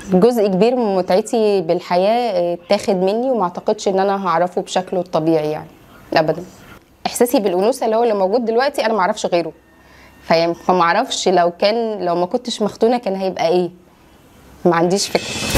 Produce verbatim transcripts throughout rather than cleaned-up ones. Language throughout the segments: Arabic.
جزء كبير من متعتي بالحياه اتاخد مني، وما اعتقدش ان انا هعرفه بشكله الطبيعي يعني ابدا. احساسي بالانوثه اللي هو اللي موجود دلوقتي انا ما اعرفش غيره، فيعني فما اعرفش لو كان لو ما كنتش مختونه كان هيبقى ايه، ما عنديش فكره.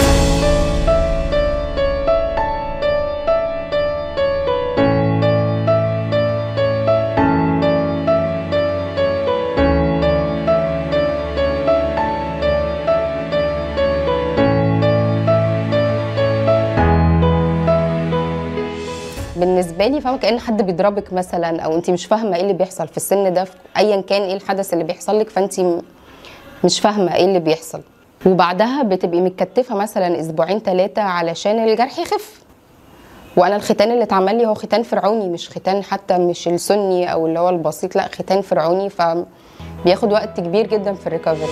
بالنسبه لي فاهمه كأن حد بيضربك مثلا، او انت مش فاهمه ايه اللي بيحصل في السن ده، ايا كان ايه الحدث اللي بيحصل لك، فانت مش فاهمه ايه اللي بيحصل، وبعدها بتبقي متكتفه مثلا اسبوعين ثلاثه علشان الجرح يخف. وانا الختان اللي اتعمل لي هو ختان فرعوني، مش ختان حتى مش السني او اللي هو البسيط، لا ختان فرعوني، فبياخد وقت كبير جدا في الريكفري.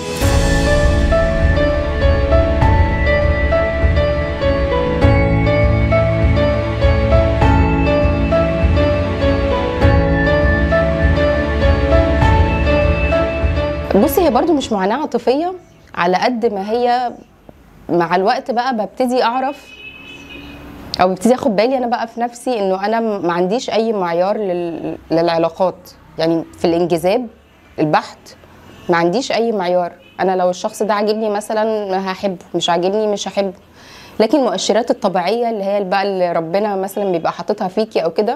بصي هي برضو مش معاناة عاطفية على قد ما هي مع الوقت بقى ببتدي اعرف او ببتدي اخد بالي انا بقى في نفسي انه انا ما عنديش اي معيار لل... للعلاقات، يعني في الانجذاب البحت ما عنديش اي معيار. انا لو الشخص ده عاجبني مثلا هحبه، مش عاجبني مش هحبه، لكن المؤشرات الطبيعية اللي هي بقى اللي ربنا مثلا بيبقى حاططها فيكي او كده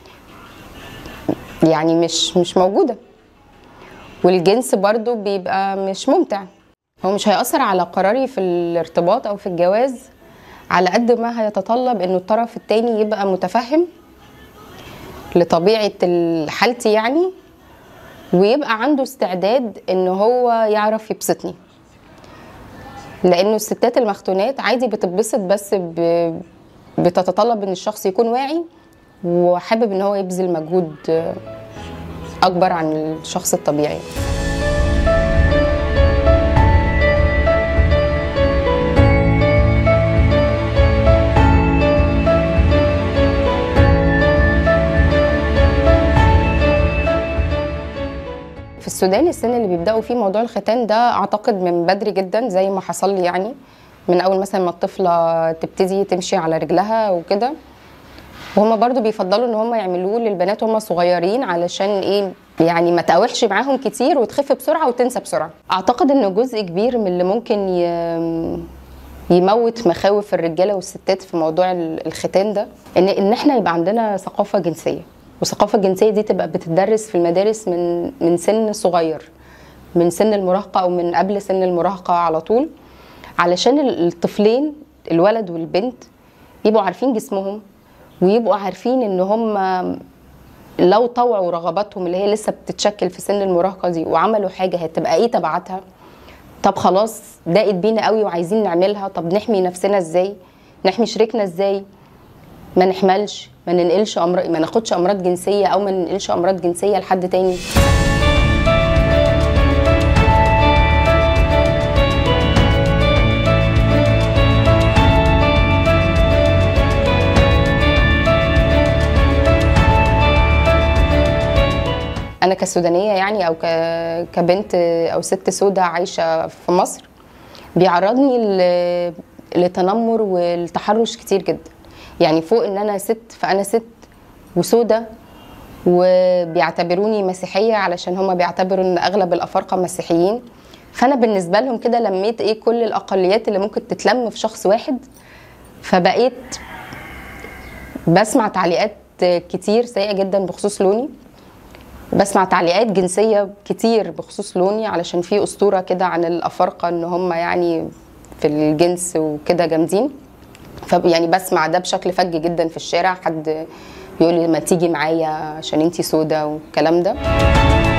يعني مش مش موجودة. والجنس برضو بيبقى مش ممتع، هو مش هيأثر على قراري في الارتباط او في الجواز على قد ما هيتطلب انه الطرف التاني يبقى متفهم لطبيعة حالتي يعني، ويبقى عنده استعداد انه هو يعرف يبسطني، لانه الستات المختونات عادي بتتبسط بس ب... بتتطلب ان الشخص يكون واعي وحابب ان هو يبذل مجهود اكبر عن الشخص الطبيعي. في السودان السن اللي بيبداوا فيه موضوع الختان ده اعتقد من بدري جدا زي ما حصل لي، يعني من اول مثلا ما الطفله تبتدي تمشي على رجلها وكده، وهم برضو بيفضلوا ان هم يعملوه للبنات وهم صغيرين علشان ايه يعني ما تقاوحش معاهم كتير وتخف بسرعه وتنسى بسرعه. اعتقد ان جزء كبير من اللي ممكن يموت مخاوف الرجاله والستات في موضوع الختان ده ان ان احنا يبقى عندنا ثقافه جنسيه، والثقافه الجنسيه دي تبقى بتدرس في المدارس من من سن صغير، من سن المراهقه او من قبل سن المراهقه على طول، علشان الطفلين الولد والبنت يبقوا عارفين جسمهم، ويبقوا عارفين ان هم لو طوعوا رغباتهم اللي هي لسه بتتشكل في سن المراهقه دي وعملوا حاجه هتبقى ايه تبعاتها. طب خلاص ضاقت بينا قوي وعايزين نعملها، طب نحمي نفسنا ازاي، نحمي شريكنا ازاي، ما نحملش، ما ننقلش امراض، ما ناخدش امراض جنسيه او ما ننقلش امراض جنسيه لحد تاني. انا كسودانيه يعني او كبنت او ست سودة عايشه في مصر بيعرضني للتنمر والتحرش كتير جدا، يعني فوق ان انا ست فانا ست وسودة، وبيعتبروني مسيحيه علشان هم بيعتبروا ان اغلب الافارقه مسيحيين، فانا بالنسبه لهم كده لميت ايه كل الاقليات اللي ممكن تتلم في شخص واحد، فبقيت بسمع تعليقات كتير سيئه جدا بخصوص لوني، بسمع تعليقات جنسيه كتير بخصوص لوني، علشان في اسطوره كده عن الافارقه ان هم يعني في الجنس وكده جامدين، فيعني بسمع ده بشكل فج جدا في الشارع، حد يقول لي ما تيجي معايا عشان انتي سودا والكلام ده.